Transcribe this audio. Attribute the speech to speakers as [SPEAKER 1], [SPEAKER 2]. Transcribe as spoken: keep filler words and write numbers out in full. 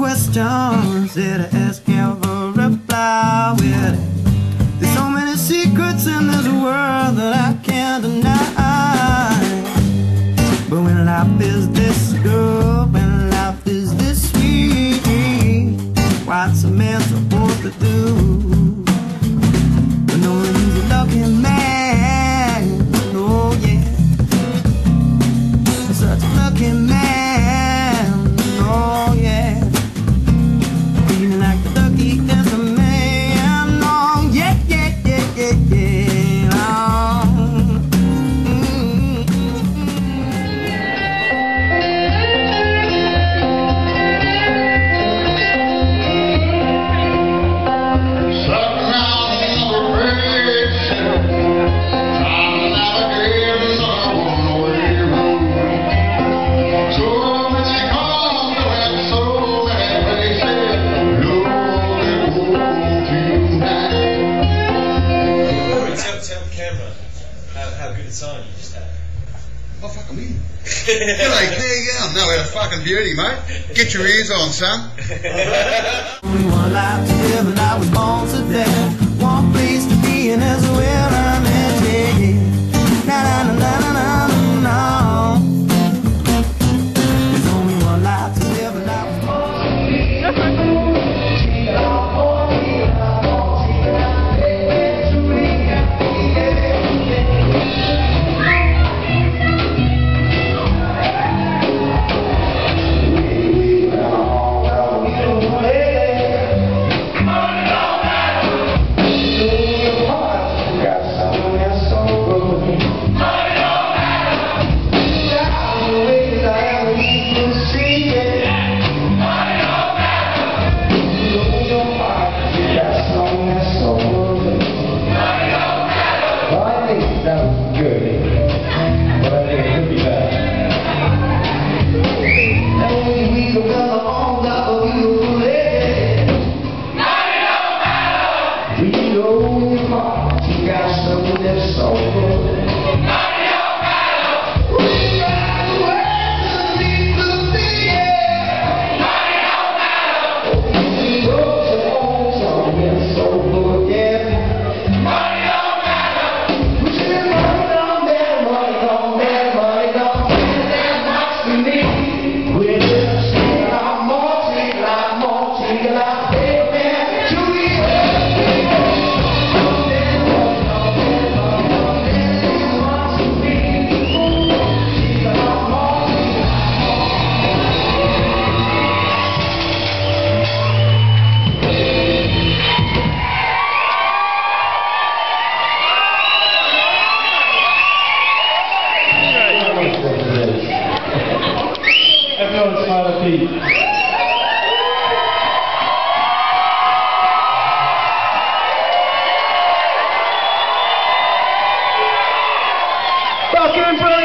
[SPEAKER 1] questions that I ask ever reply with. There's so many secrets in this world that I can't deny. But when life is this good, when life is this sweet, what's a man supposed to do? But knowing he's a lucky man, oh yeah, such a lucky man, oh yeah, feeling like the luckiest of man, oh yeah, yeah, yeah, yeah, yeah, oh.
[SPEAKER 2] Time you just had.
[SPEAKER 3] Oh, fuck, I'm in. G'day, there you go. No, we had a fucking beauty, mate. Get your ears on, son.
[SPEAKER 1] Only one life to live and I was born to death. One place to be and as well I'm at yeah. Na na na na na na na. There's only one life to live and I was born.
[SPEAKER 4] Everyone smile at Pete. Fucking